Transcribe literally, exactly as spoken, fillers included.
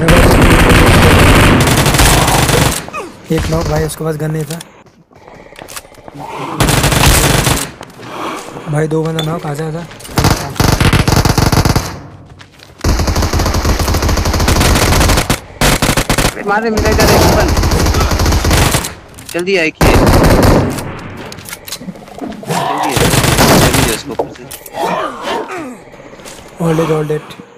एक नॉक भाई, उसके पास गन नहीं था भाई। दो बंदा नॉक, आजा आजा। मारे मेरा इधर एक बन जल्दी आई कि जल्दी है जल्दी है उसको ऊपर से ऑल डेड ऑल डेड।